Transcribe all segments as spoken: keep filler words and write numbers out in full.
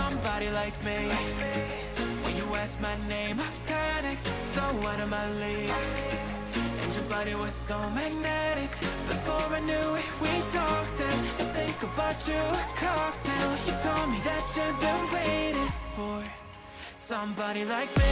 somebody like me. When you ask my name, I panicked, so out of my league. And your body was so magnetic. Before I knew it, we talked and I think about you a cocktail. You told me that you've been waiting for somebody like me.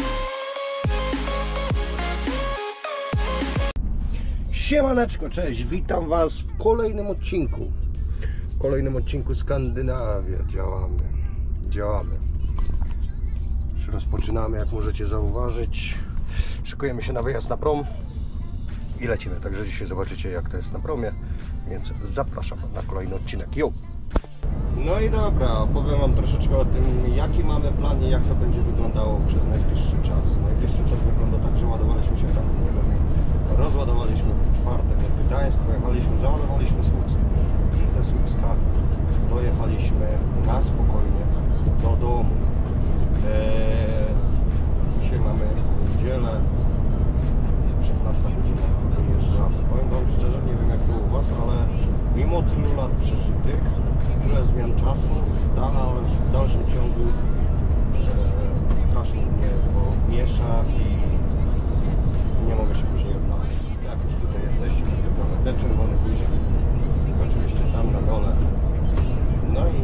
Siemaneczko, cześć, witam was w kolejnym odcinku. W kolejnym odcinku Skandynawia. Działamy, działamy. Już rozpoczynamy, jak możecie zauważyć. Szykujemy się na wyjazd na prom i lecimy. Także dzisiaj zobaczycie, jak to jest na promie. Więc zapraszam na kolejny odcinek. Jo! No i dobra, opowiem wam troszeczkę o tym, jaki mamy plan i jak to będzie wyglądało przez najbliższy czas. Najbliższy czas wygląda tak, że ładowaliśmy się tam, rozładowaliśmy w czwartek w Gdańsk, pojechaliśmy, załadowaliśmy Słupsk i ze Słupska dojechaliśmy na spokojnie do domu. Eee, dzisiaj mamy niedzielę, szesnasta godzina, wyjeżdżamy. Powiem wam szczerze, nie wiem jak to u was, ale mimo tylu lat przeżytych, tyle zmian czasu, w dalszym ciągu eee, strasznie mnie to miesza i nie mogę się później odnaleźć. Jak już tutaj jesteśmy, tylko ten czerwony guzik, oczywiście tam na dole. No i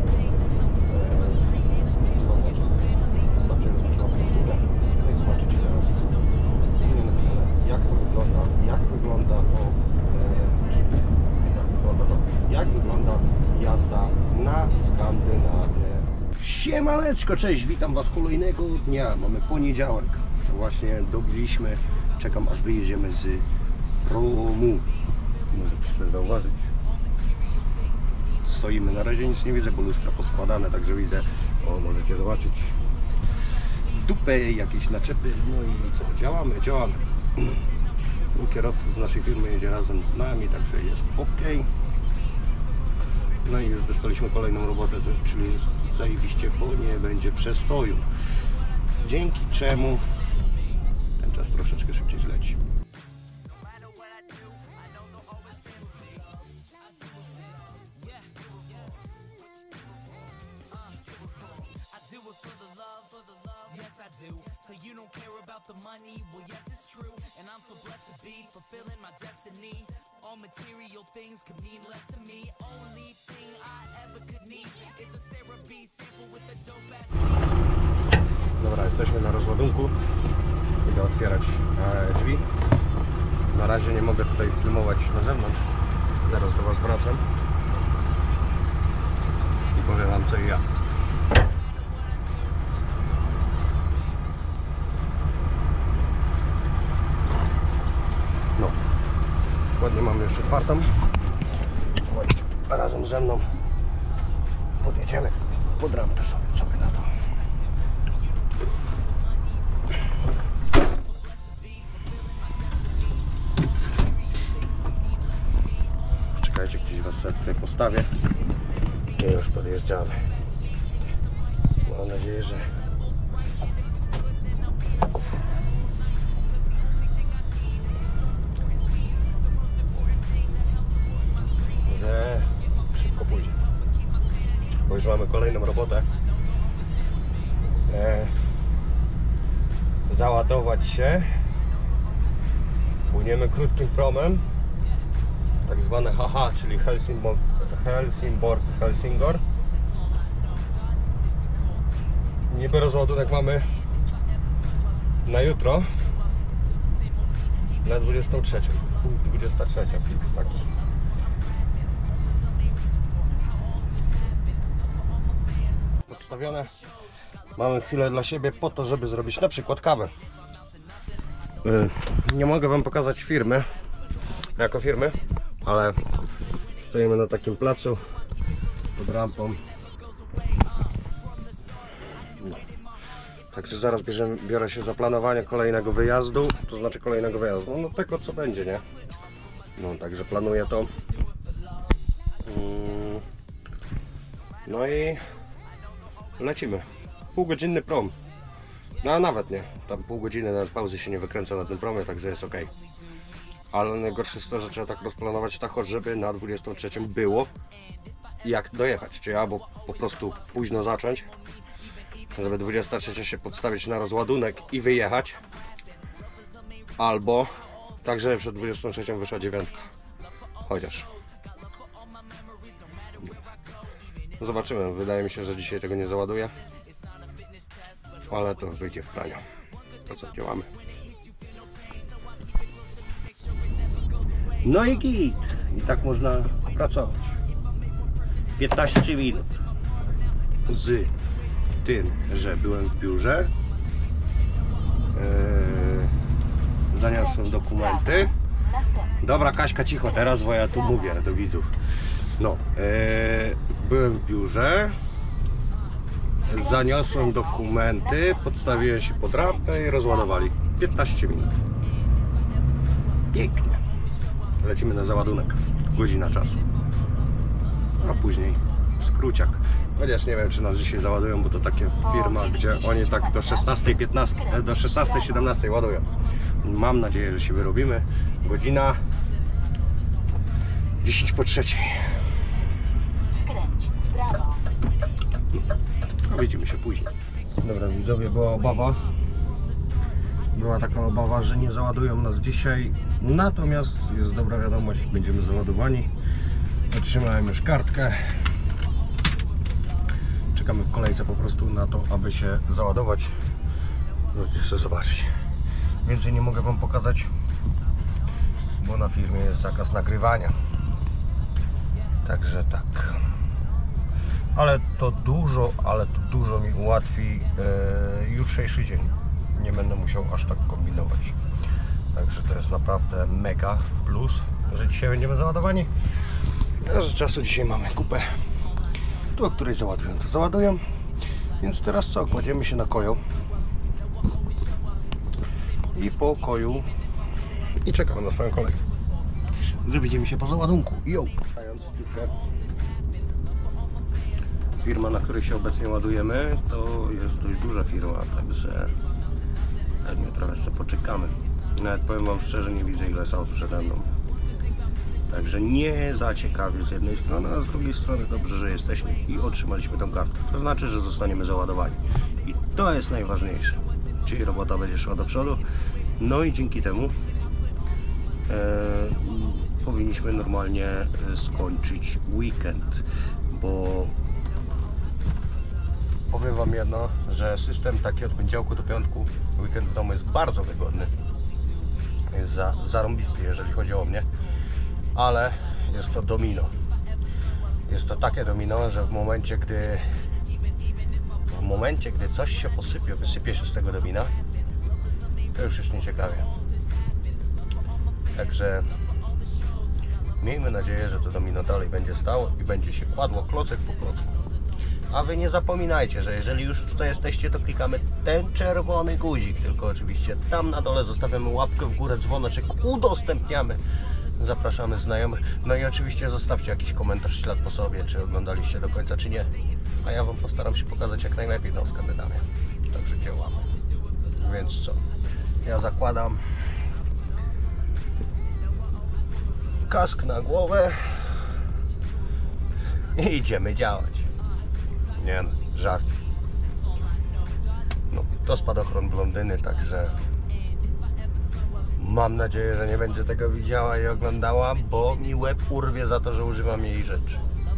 zobaczymy zaczęła w górę. No i zobaczycie teraz inne na chwilę, jak to wygląda, jak wygląda to, jak wygląda to, jak wygląda jazda na Skandynawię. Siemaneczko, cześć, witam was kolejnego dnia. Mamy poniedziałek. Właśnie dobiliśmy. Czekam, aż wyjedziemy z promu. Możecie sobie zauważyć. Stoimy, na razie nic nie widzę, bo lustra poskładane, także widzę, o, możecie zobaczyć dupę, jakieś naczepy. No i co, działamy, działamy. Kierowca z naszej firmy jedzie razem z nami, także jest ok. No i już dostaliśmy kolejną robotę, czyli jest zajebiście, bo nie będzie przestoju. Dzięki czemu ten czas troszeczkę szybciej zleci. So you don't care about the money, well yes it's true. And I'm so blessed to be fulfilling my destiny. All material things could mean less to me. Only thing I ever could need is a Sarah B sample with a dope ass beat. Dobra, jesteśmy na rozładunku. Idę otwierać e, drzwi. Na razie nie mogę tutaj filmować na zewnątrz. Zaraz do was wracam i powiem wam co i ja. No, ładnie mamy już otwartą. Razem ze mną podjedziemy pod rampę sobie, sobie na to. Czekajcie, gdzieś was sobie tutaj postawię i już podjeżdżamy. Mam nadzieję, że że szybko pójdzie, bo już mamy kolejną robotę. E, załadować się. Płyniemy krótkim promem, tak zwane H H, czyli Helsingborg, Helsingborg, Helsingor. Niby rozładunek mamy na jutro, na dwudziestą trzecią, dwudziesta trzecia, fix taki. Podstawione. Mamy chwilę dla siebie po to, żeby zrobić na przykład kawę. Nie mogę wam pokazać firmy, jako firmy, ale stoimy na takim placu pod rampą. No. Także zaraz bierzemy, biorę się za planowanie kolejnego wyjazdu, to znaczy kolejnego wyjazdu, no tego co będzie, nie? No także planuję to. No i lecimy. Półgodzinny prom. No a nawet nie, tam pół godziny nawet pauzy się nie wykręca na tym promie, także jest ok. Ale najgorsze jest to, że trzeba tak rozplanować tak, żeby na dwudziestą trzecią było jak dojechać, czy albo po prostu późno zacząć, żeby dwudziesta trzecia się podstawić na rozładunek i wyjechać, albo tak, żeby przed dwudziestą trzecią wyszła dziewiątka. Chociaż zobaczymy, wydaje mi się, że dzisiaj tego nie załaduję, ale to wyjdzie w praniu. To co, działamy. No i git. I tak można pracować. piętnaście minut. Z tym, że byłem w biurze. Yy, zaniosłem dokumenty. Dobra, Kaśka, cicho teraz, bo ja tu mówię do widzów. No, yy, byłem w biurze. Zaniosłem dokumenty, podstawiłem się pod rampę i rozładowali. piętnaście minut. Pięknie. Lecimy na załadunek. Godzina czasu. A później skróciak. Chociaż nie wiem, czy nas dzisiaj załadują, bo to takie firma, gdzie oni tak do szesnastej piętnastej, do szesnastej siedemnastej ładują. Mam nadzieję, że się wyrobimy. Godzina dziesięć po trzeciej. Skręć w prawo. No, widzimy się później. Dobra, widzowie, była obawa. Była taka obawa, że nie załadują nas dzisiaj. Natomiast jest dobra wiadomość, będziemy załadowani. Otrzymałem już kartkę. Czekamy w kolejce po prostu na to, aby się załadować. Możecie sobie zobaczyć. Więcej nie mogę wam pokazać, bo na firmie jest zakaz nagrywania. Także tak. Ale to dużo, ale to dużo mi ułatwi e, jutrzejszy dzień. Nie będę musiał aż tak kombinować. Także to jest naprawdę mega plus, że dzisiaj będziemy załadowani. A że czasu dzisiaj mamy kupę. Tu, o której załadują, to załadują. Więc teraz co? Kładziemy się na koją. I po koju. I czekamy na swoją kolej. Że widzimy się po załadunku. Jo! Firma, na której się obecnie ładujemy, to jest dość duża firma, także my trochę sobie poczekamy. Nawet powiem wam szczerze, nie widzę, ile jest aut przede mną. Także nie za ciekawie z jednej strony, a z drugiej strony dobrze, że jesteśmy i otrzymaliśmy tą kartę. To znaczy, że zostaniemy załadowani. I to jest najważniejsze. Czyli robota będzie szła do przodu. No i dzięki temu e, powinniśmy normalnie skończyć weekend, bo powiem wam jedno, że system taki od poniedziałku do piątku, weekend w domu jest bardzo wygodny. Jest za, zarąbisty, jeżeli chodzi o mnie. Ale jest to domino. Jest to takie domino, że w momencie, gdy w momencie, gdy coś się posypie, wysypie się z tego domina, to już jest nieciekawie. Także miejmy nadzieję, że to domino dalej będzie stało i będzie się kładło klocek po klocku. A wy nie zapominajcie, że jeżeli już tutaj jesteście, to klikamy ten czerwony guzik, tylko oczywiście tam na dole zostawiamy łapkę w górę, dzwoneczek, udostępniamy, zapraszamy znajomych. No i oczywiście zostawcie jakiś komentarz, ślad po sobie, czy oglądaliście do końca, czy nie. A ja wam postaram się pokazać jak najlepiej tą Skandynawię. Także działamy. Więc co? Ja zakładam kask na głowę i idziemy działać. Nie no, żart. No, to spadochron blondyny, także mam nadzieję, że nie będzie tego widziała i oglądała, bo mi łeb urwie za to, że używam jej rzeczy.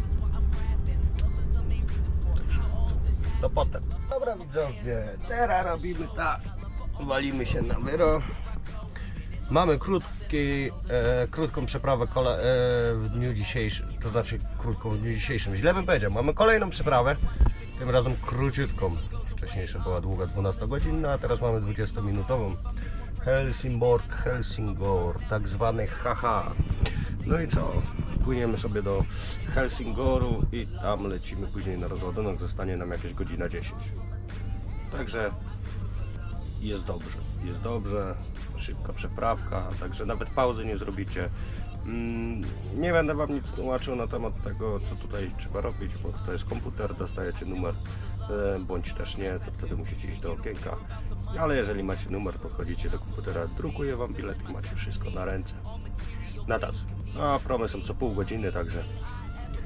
To potem. Dobra widzowie, teraz robimy tak. Walimy się na wyro. Mamy krótki, e, krótką przeprawę kole, e, w dniu dzisiejszym, to znaczy krótką w dniu dzisiejszym, źle bym powiedział. Mamy kolejną przeprawę, tym razem króciutką. Wcześniejsza była długa, dwunastogodzinna, a teraz mamy dwudziestominutową. Helsingborg, Helsingor, tak zwany haha. No i co? Płyniemy sobie do Helsingboru i tam lecimy później na rozładunek, zostanie nam jakieś godzina dziesięć. Także jest dobrze, jest dobrze. Szybka przeprawka, także nawet pauzy nie zrobicie. Nie będę wam nic tłumaczył na temat tego, co tutaj trzeba robić, bo to jest komputer, dostajecie numer, bądź też nie, to wtedy musicie iść do okienka. Ale jeżeli macie numer, podchodzicie do komputera, drukuje wam bilet i macie wszystko na ręce, na tacy. A promy są co pół godziny, także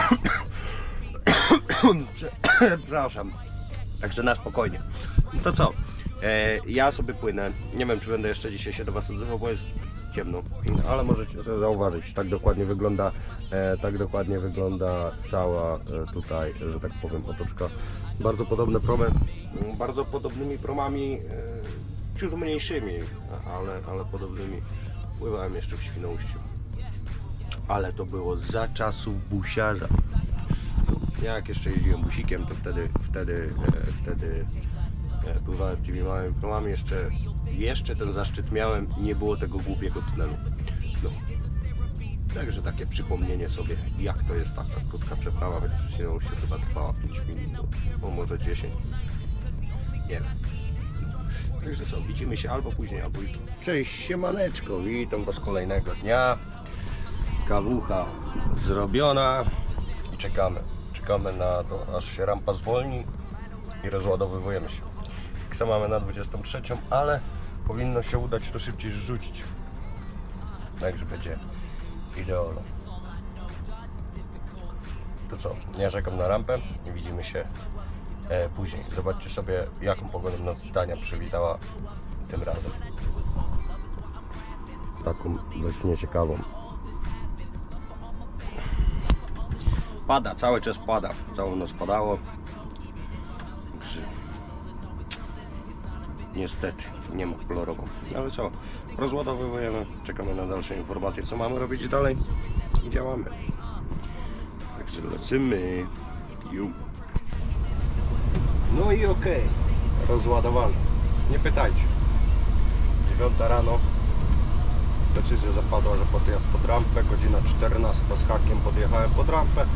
Przepraszam. Także na spokojnie. To co? E, ja sobie płynę. Nie wiem, czy będę jeszcze dzisiaj się do Was odzywał, bo jest ciemno. Ale możecie sobie zauważyć, tak dokładnie wygląda, e, tak dokładnie wygląda cała e, tutaj, że tak powiem, otoczka. Bardzo podobne promy, bardzo podobnymi promami, e, ciut mniejszymi, ale, ale podobnymi. Pływałem jeszcze w Świnoujściu. Ale to było za czasów busiarza. Jak jeszcze jeździłem busikiem, to wtedy, wtedy, e, wtedy e, pływałem tymi małymi promami. Jeszcze, jeszcze ten zaszczyt miałem i nie było tego głupiego tunelu. No. Także takie przypomnienie sobie, jak to jest taka krótka przeprawa, chociaż się chyba trwała pięć minut, no, może dziesięć. Nie wiem. Także co, widzimy się albo później, albo jutro. Cześć, siemaneczko, witam Was kolejnego dnia. Kawucha zrobiona i czekamy. Czekamy na to, aż się rampa zwolni i rozładowujemy się. Ksę mamy na dwudziestą trzecią, ale powinno się udać to szybciej zrzucić. Także będzie ideolo. To co? Ja czekam na rampę i widzimy się e, później. Zobaczcie sobie, jaką pogodę nas Dania przywitała tym razem. Taką dość nieciekawą. Pada, cały czas pada, całą noc padało. Także niestety nie ma kolorową. Ale co, rozładowujemy, czekamy na dalsze informacje, co mamy robić dalej i działamy. Także lecimy. Ju. No i okej, okay. Rozładowany. Nie pytajcie. dziewiąta rano. Decyzja zapadła, że podjazd pod rampę, godzina czternasta z hakiem podjechałem pod rampę,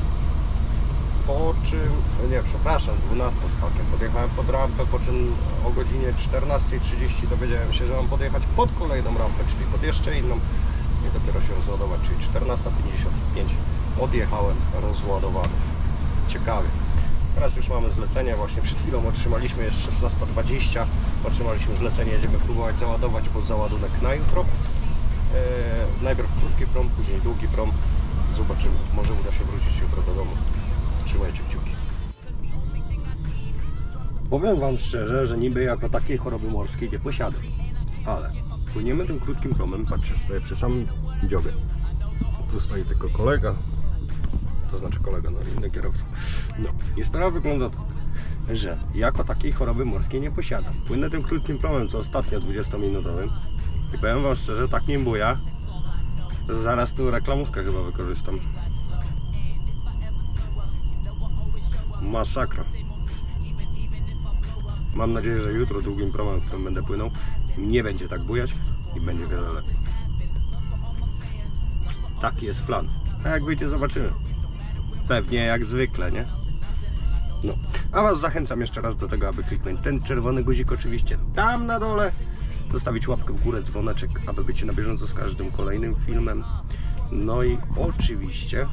po czym, nie przepraszam, dwunasta z hakiem podjechałem pod rampę, po czym o godzinie czternastej trzydzieści dowiedziałem się, że mam podjechać pod kolejną rampę, czyli pod jeszcze inną i dopiero się rozładować, czyli czternasta pięćdziesiąt pięć odjechałem rozładowany. Ciekawie. Teraz już mamy zlecenie, właśnie przed chwilą otrzymaliśmy, jest szesnasta dwadzieścia, otrzymaliśmy zlecenie, jedziemy próbować załadować, bo załadunek na jutro. Eee, najpierw krótki prom, później długi prom. Zobaczymy, może uda się wrócić jutro do domu. Trzymajcie kciuki. Powiem Wam szczerze, że niby jako takiej choroby morskiej nie posiadam, ale płyniemy tym krótkim promem, patrzcie, stoję przy samym dziobie. Tu stoi tylko kolega, to znaczy kolega, no inny kierowca. No i sprawa wygląda tak, że jako takiej choroby morskiej nie posiadam. Płynę tym krótkim promem, co ostatnio dwudziestominutowym. I powiem Wam szczerze, tak nim buja, że zaraz tu reklamówkę chyba wykorzystam. Masakra. Mam nadzieję, że jutro długim promem, w którym będę płynął, nie będzie tak bujać i będzie wiele lepiej. Taki jest plan. A jak wyjdzie, zobaczymy. Pewnie jak zwykle, nie? No. A Was zachęcam jeszcze raz do tego, aby kliknąć ten czerwony guzik oczywiście tam na dole. Zostawić łapkę w górę, dzwoneczek, aby być na bieżąco z każdym kolejnym filmem. No i oczywiście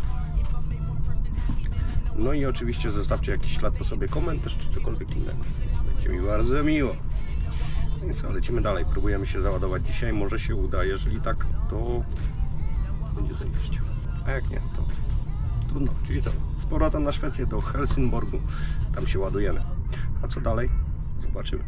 No i oczywiście zostawcie jakiś ślad po sobie, komentarz czy cokolwiek innego. Będzie mi bardzo miło. No i co, lecimy dalej. Próbujemy się załadować dzisiaj. Może się uda. Jeżeli tak, to będzie zajebiście. A jak nie, to trudno. Czyli co? Z powrotem na Szwecję do Helsingborgu. Tam się ładujemy. A co dalej? Zobaczymy.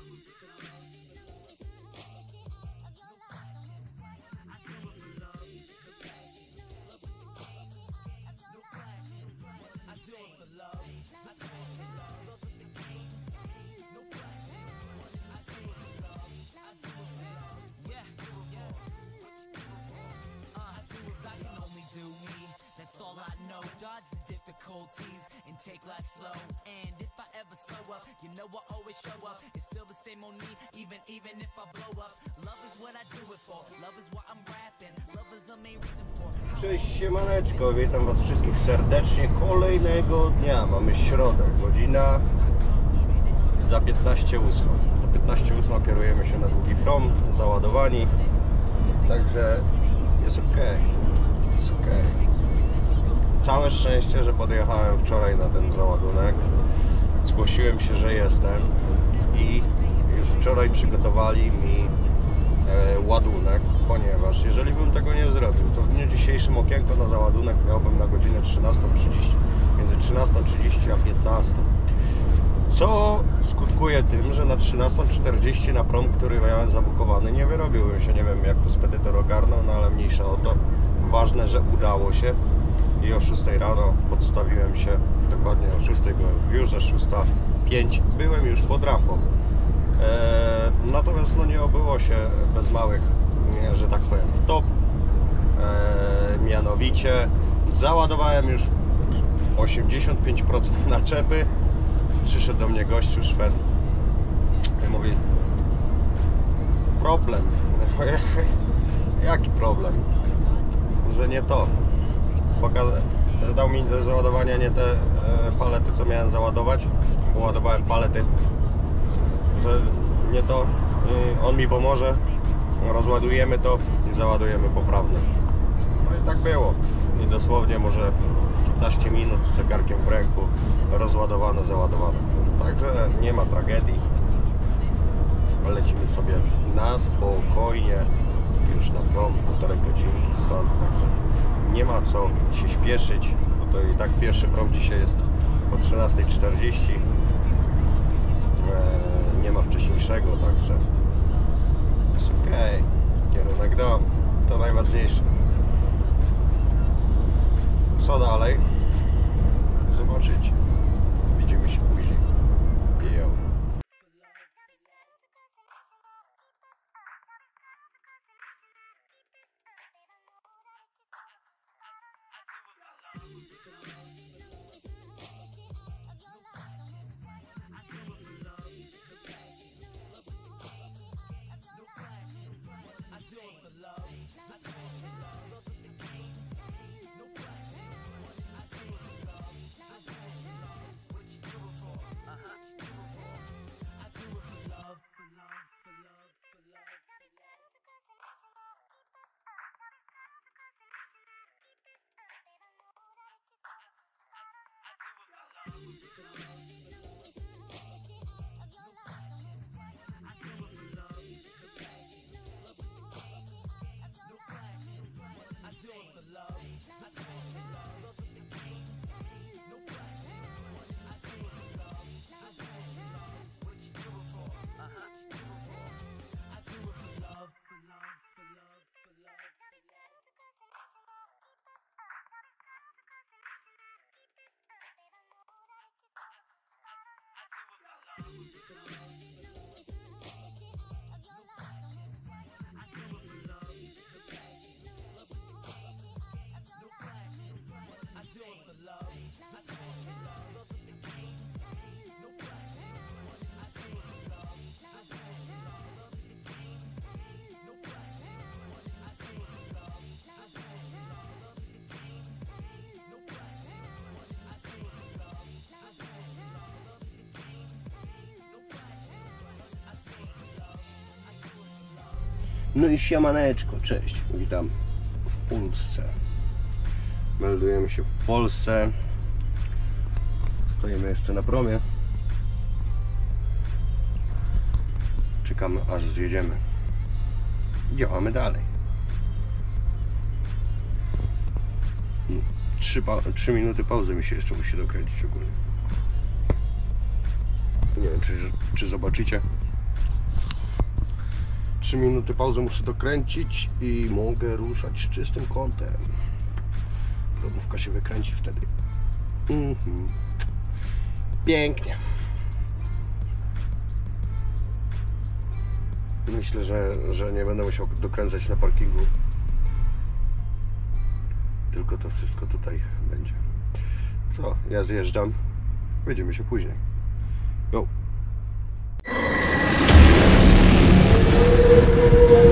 That's all I know. Dodge the difficulties and take life slow. And if I ever slow up, you know I always show up. It's still the same on me, even even if I blow up. Love is what I do it for. Love is what I'm rapping. Love is the main reason for. Cześć, siemaneczko, witam was wszystkich serdecznie kolejnego dnia. Mamy środę, godzina za piętnaście ósma. Za piętnaście ósma kierujemy się na długi prom, załadowani. Także jest ok. Jest ok. Całe szczęście, że podjechałem wczoraj na ten załadunek. Zgłosiłem się, że jestem i już wczoraj przygotowali mi e, ładunek, ponieważ jeżeli bym tego nie zrobił, to w dniu dzisiejszym okienko na załadunek miałbym na godzinę trzynastą trzydzieści, między trzynastą trzydzieści a piętnastą. Co skutkuje tym, że na trzynastą czterdzieści na prom, który miałem zabukowany, nie wyrobiłbym się. Nie wiem, jak to spedytor ogarnął, no ale mniejsza o to. Ważne, że udało się. I o szóstej rano podstawiłem się, dokładnie o szóstej byłem już, a szósta pięć byłem już pod rampą. Eee, natomiast no nie obyło się bez małych, nie, że tak powiem, top. Eee, mianowicie załadowałem już osiemdziesiąt pięć procent naczepy. Przyszedł do mnie gościu Szwed i mówi: problem. Jaki problem? Że nie to. Że dał mi do załadowania nie te e, palety, co miałem załadować, bo ładowałem palety, że nie to. I on mi pomoże, rozładujemy to i załadujemy poprawnie. No i tak było. I dosłownie może piętnaście minut z zegarkiem w ręku, rozładowane, załadowane. Także nie ma tragedii. Lecimy sobie na spokojnie, już na prom, półtorej godzinki stąd. Także nie ma co się śpieszyć, bo to i tak pierwszy prom dzisiaj jest o trzynastej czterdzieści. Eee, nie ma wcześniejszego, także jest ok. Kierunek dom, to najważniejsze. Co dalej? Zobaczycie. Widzimy się później. Yo. No i siemaneczko, cześć, witam w Polsce. Meldujemy się w Polsce. Stoimy jeszcze na promie. Czekamy, aż zjedziemy. Działamy dalej. Trzy, trzy minuty pauzy mi się jeszcze musi dokręcić ogólnie. Nie wiem, czy, czy zobaczycie, trzy minuty pauzy muszę dokręcić i mogę ruszać z czystym kątem. Lodówka się wykręci wtedy. Mhm. Pięknie. Myślę, że, że nie będę musiał dokręcać na parkingu. Tylko to wszystko tutaj będzie. Co? Ja zjeżdżam. Widzimy się później. Go!